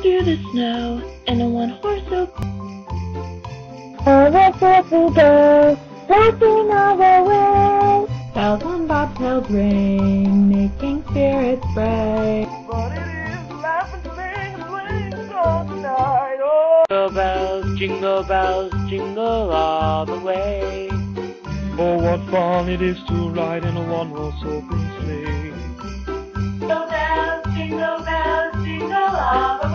through the snow in a one-horse open. Oh, let's we go, racing all the way. Bells on bobtails ring, making spirits bright. But it is laugh and sing and swing song tonight. Oh, jingle bells, jingle all the way. oh, what fun it is to ride in a one-horse open sleigh. Jingle bells, jingle all the way.